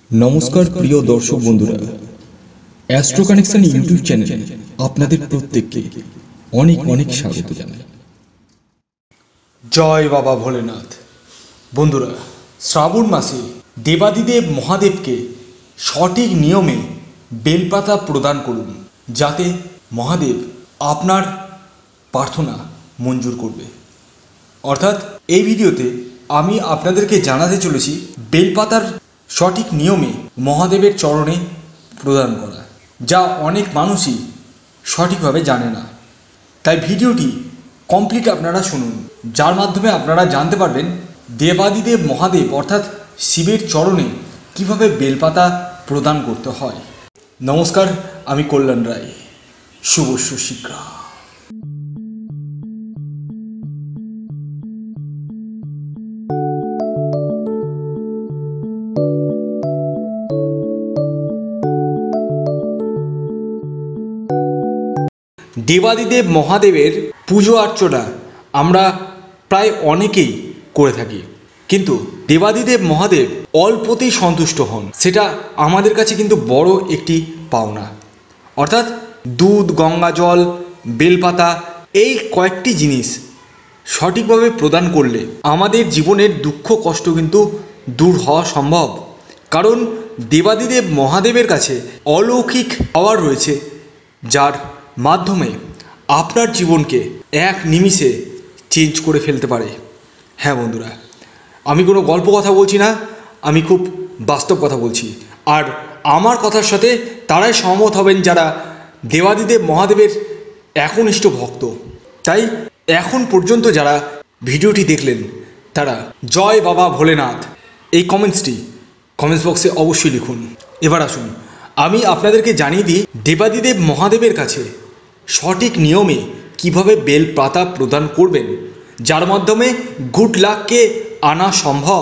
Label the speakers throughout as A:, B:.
A: নমস্কার প্রিয় দর্শক বন্ধুরা, অ্যাস্ট্রো কানেকশন ইউটিউব চ্যানেলে আপনাদের প্রত্যেককে অনেক অনেক স্বাগত জানাই।
B: জয় বাবা ভোলেনাথ। বন্ধুরা, শ্রাবণ মাসে দেবাদিদেব মহাদেবকে সঠিক নিয়মে বেলপাতা প্রদান করুন, যাতে মহাদেব আপনার প্রার্থনা মঞ্জুর করবে। অর্থাৎ এই ভিডিওতে আমি আপনাদেরকে জানাতে চলেছি বেলপাতার সঠিক নিয়মে মহাদেবের চরণে প্রদান করা, যা অনেক মানুষই সঠিকভাবে জানে না। তাই ভিডিওটি কমপ্লিট আপনারা শুনুন, যার মাধ্যমে আপনারা জানতে পারবেন দেবাদিদেব মহাদেব অর্থাৎ শিবের চরণে কিভাবে বেলপাতা প্রদান করতে হয়। নমস্কার, আমি কল্যাণ রায়। শুভস্য শীঘ্র। দেবাদিদেব মহাদেবের পুজো অর্চনা আমরা প্রায় অনেকেই করে থাকি, কিন্তু দেবাদিদেব মহাদেব অল্পতেই সন্তুষ্ট হন, সেটা আমাদের কাছে কিন্তু বড় একটি পাওনা। অর্থাৎ দুধ, গঙ্গা জল, বেলপাতা, এই কয়েকটি জিনিস সঠিকভাবে প্রদান করলে আমাদের জীবনের দুঃখ কষ্ট কিন্তু দূর হওয়া সম্ভব। কারণ দেবাদিদেব মহাদেবের কাছে অলৌকিক পাওয়ার রয়েছে, যার মাধ্যমে আপনার জীবনকে এক নিমিষে চেঞ্জ করে ফেলতে পারে। হ্যাঁ বন্ধুরা, আমি কোনো গল্প কথা বলছি না, আমি খুব বাস্তব কথা বলছি। আর আমার কথার সাথে তারাই সহমত হবেন যারা দেবাদিদেব মহাদেবের একনিষ্ঠ ভক্ত। তাই এখন পর্যন্ত যারা ভিডিওটি দেখলেন তারা জয় বাবা ভোলেনাথ এই কমেন্টস বক্সে অবশ্যই লিখুন। এবার আসুন আমি আপনাদেরকে জানিয়ে দিই দেবাদিদেব মহাদেবের কাছে সঠিক নিয়মে কিভাবে বেলপাতা প্রদান করবেন, যার মাধ্যমে গুড লাককে আনা সম্ভব।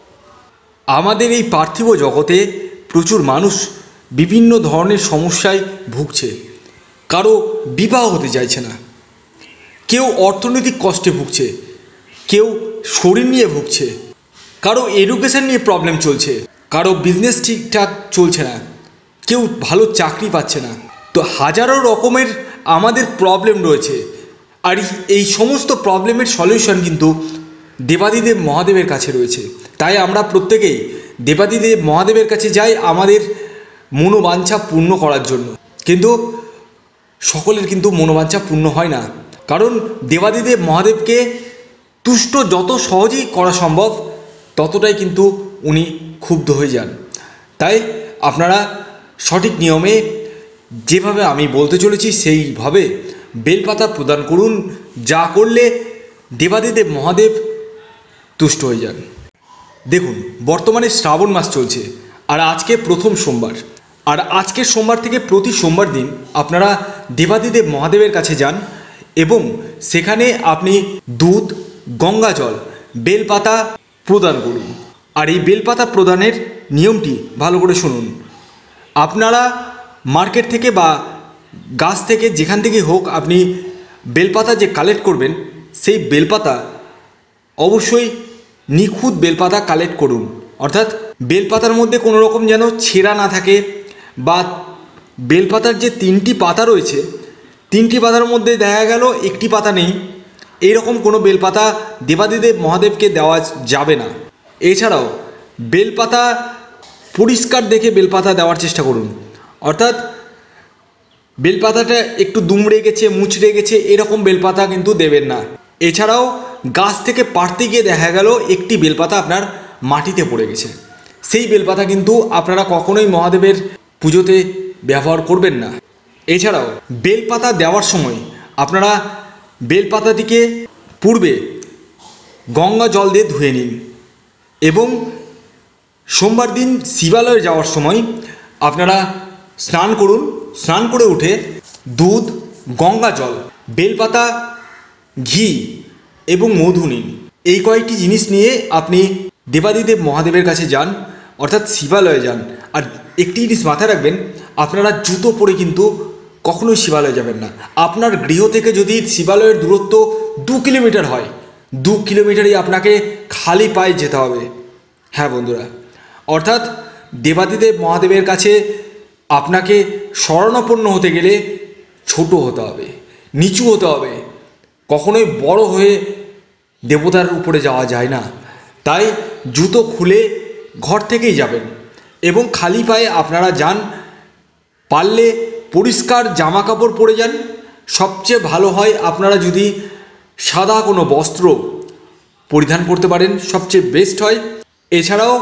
B: আমাদের এই পার্থিব জগতে প্রচুর মানুষ বিভিন্ন ধরনের সমস্যায় ভুগছে। কারো বিবাহ হতে চাইছে না, কেউ অর্থনৈতিক কষ্টে ভুগছে, কেউ শরীর নিয়ে ভুগছে, কারো এডুকেশন নিয়ে প্রবলেম চলছে, কারো বিজনেস ঠিকঠাক চলছে না, কেউ ভালো চাকরি পাচ্ছে না। তো হাজারো রকমের আমাদের প্রবলেম রয়েছে, আর এই সমস্ত প্রবলেমের সলিউশন কিন্তু দেবাদিদেব মহাদেবের কাছে রয়েছে। তাই আমরা প্রত্যেকেই দেবাদিদেব মহাদেবের কাছে যাই আমাদের মনোবাঞ্ছা পূর্ণ করার জন্য। কিন্তু সকলের কিন্তু মনোবাঞ্ছা পূর্ণ হয় না, কারণ দেবাদিদেব মহাদেবকে তুষ্ট যত সহজেই করা সম্ভব ততটাই কিন্তু উনি ক্ষুব্ধ হয়ে যান। তাই আপনারা সঠিক নিয়মে যেভাবে আমি বলতে চলেছি সেইভাবে বেলপাতা প্রদান করুন, যা করলে দেবাদিদেব মহাদেব তুষ্ট হয়ে যান। দেখুন, বর্তমানে শ্রাবণ মাস চলছে, আর আজকে প্রথম সোমবার। আর আজকের সোমবার থেকে প্রতি সোমবার দিন আপনারা দেবাদিদেব মহাদেবের কাছে যান এবং সেখানে আপনি দুধ, গঙ্গা জল, বেলপাতা প্রদান করুন। আর এই বেলপাতা প্রদানের নিয়মটি ভালো করে শুনুন। আপনারা মার্কেট থেকে বা গাছ থেকে যেখান থেকে হোক আপনি বেলপাতা যে কালেক্ট করবেন, সেই বেলপাতা অবশ্যই নিখুঁত বেলপাতা কালেক্ট করুন। অর্থাৎ বেলপাতার মধ্যে কোনো রকম যেন ছেঁড়া না থাকে, বা বেলপাতার যে 3টি পাতা রয়েছে 3টি পাতার মধ্যে দেখা গেল একটি পাতা নেই, এইরকম কোনো বেলপাতা দেবাদিদেব মহাদেবকে দেওয়া যাবে না। এছাড়াও বেলপাতা পরিষ্কার দেখে বেলপাতা দেওয়ার চেষ্টা করুন। অর্থাৎ বেলপাতাটা একটু দুমড়ে গেছে, মুচড়ে গেছে, এরকম বেলপাতা কিন্তু দেবেন না। এছাড়াও গাছ থেকে পাড়তে গিয়ে দেখা গেল একটি বেলপাতা আপনার মাটিতে পড়ে গেছে, সেই বেলপাতা কিন্তু আপনারা কখনোই মহাদেবের পুজোতে ব্যবহার করবেন না। এছাড়াও বেলপাতা দেওয়ার সময় আপনারা বেলপাতাটিকে পূর্বে গঙ্গা জল দিয়ে ধুয়ে নিন এবং সোমবার দিন শিবালয়ে যাওয়ার সময় আপনারা স্নান করুন। স্নান করে উঠে দুধ, গঙ্গা জল, বেলপাতা, ঘি এবং মধু নিন। এই কয়েকটি জিনিস নিয়ে আপনি দেবাদিদেব মহাদেবের কাছে যান, অর্থাৎ শিবালয়ে যান। আর একটি জিনিস মাথায় রাখবেন, আপনারা জুতো পরে কিন্তু কখনোই শিবালয়ে যাবেন না। আপনার গৃহ থেকে যদি শিবালয়ের দূরত্ব 2 কিলোমিটার হয়, 2 কিলোমিটারই আপনাকে খালি পায়ে যেতে হবে। হ্যাঁ বন্ধুরা, অর্থাৎ দেবাদিদেব মহাদেবের কাছে আপনাকে শরণাপন্ন হতে গেলে ছোট হতে হবে, নিচু হতে হবে। কখনোই বড় হয়ে দেবতার উপরে যাওয়া যায় না। তাই জুতো খুলে ঘর থেকেই যাবেন এবং খালি পায়ে আপনারা যান। পারলে পরিষ্কার জামা কাপড় পরে যান। সবচেয়ে ভালো হয় আপনারা যদি সাদা কোনো বস্ত্র পরিধান করতে পারেন, সবচেয়ে বেস্ট হয়। এছাড়াও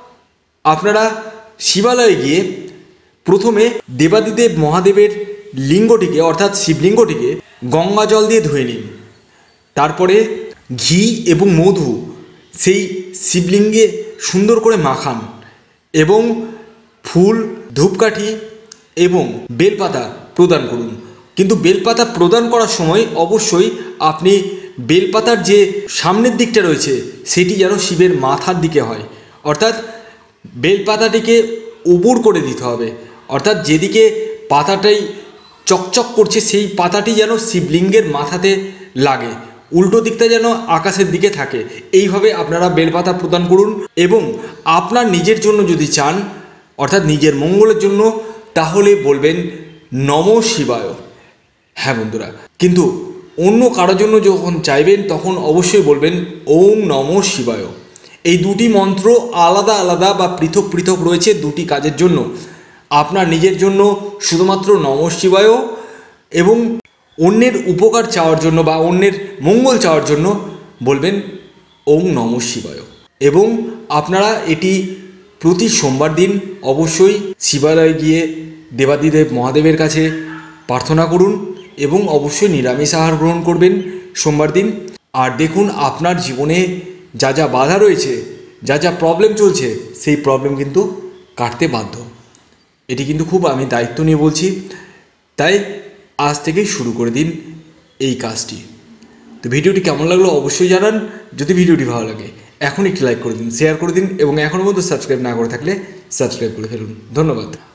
B: আপনারা শিবালয়ে গিয়ে প্রথমে দেবাদিদেব মহাদেবের লিঙ্গটিকে অর্থাৎ শিবলিঙ্গটিকে গঙ্গা জল দিয়ে ধুয়ে নিন। তারপরে ঘি এবং মধু সেই শিবলিঙ্গে সুন্দর করে মাখান এবং ফুল, ধূপকাঠি এবং বেলপাতা প্রদান করুন। কিন্তু বেলপাতা প্রদান করার সময় অবশ্যই আপনি বেলপাতার যে সামনের দিকটা রয়েছে সেটি যেন শিবের মাথার দিকে হয়, অর্থাৎ বেলপাতাটিকে উবুড় করে দিতে হবে। অর্থাৎ যেদিকে পাতাটাই চকচক করছে সেই পাতাটি যেন শিবলিঙ্গের মাথাতে লাগে, উল্টো দিকটা যেন আকাশের দিকে থাকে। এইভাবে আপনারা বেলপাতা প্রদান করুন এবং আপনার নিজের জন্য যদি চান, অর্থাৎ নিজের মঙ্গলের জন্য, তাহলে বলবেন নমঃ শিবায়। হ্যাঁ বন্ধুরা, কিন্তু অন্য কারোর জন্য যখন চাইবেন তখন অবশ্যই বলবেন ওম নমঃ শিবায়। এই দুটি মন্ত্র আলাদা আলাদা বা পৃথক পৃথক রয়েছে দুটি কাজের জন্য। আপনার নিজের জন্য শুধুমাত্র নমঃ শিবায় এবং অন্যের উপকার চাওয়ার জন্য বা অন্যের মঙ্গল চাওয়ার জন্য বলবেন ওম নমঃ শিবায়। এবং আপনারা এটি প্রতি সোমবার দিন অবশ্যই শিবালয়ে গিয়ে দেবাদিদেব মহাদেবের কাছে প্রার্থনা করুন এবং অবশ্যই নিরামিষ আহার গ্রহণ করবেন সোমবার দিন। আর দেখুন আপনার জীবনে যা যা বাধা রয়েছে, যা যা প্রবলেম চলছে, সেই প্রবলেম কিন্তু কাটতে বাধ্য। এটি কিন্তু খুব আমি দায়িত্ব নিয়ে বলছি। তাই আজ থেকেই শুরু করে দিন এই কাজটি। তো ভিডিওটি কেমন লাগলো অবশ্যই জানান। যদি ভিডিওটি ভালো লাগে এখন একটি লাইক করে দিন, শেয়ার করে দিন এবং এখনও পর্যন্ত সাবস্ক্রাইব না করে থাকলে সাবস্ক্রাইব করে ফেলুন। ধন্যবাদ।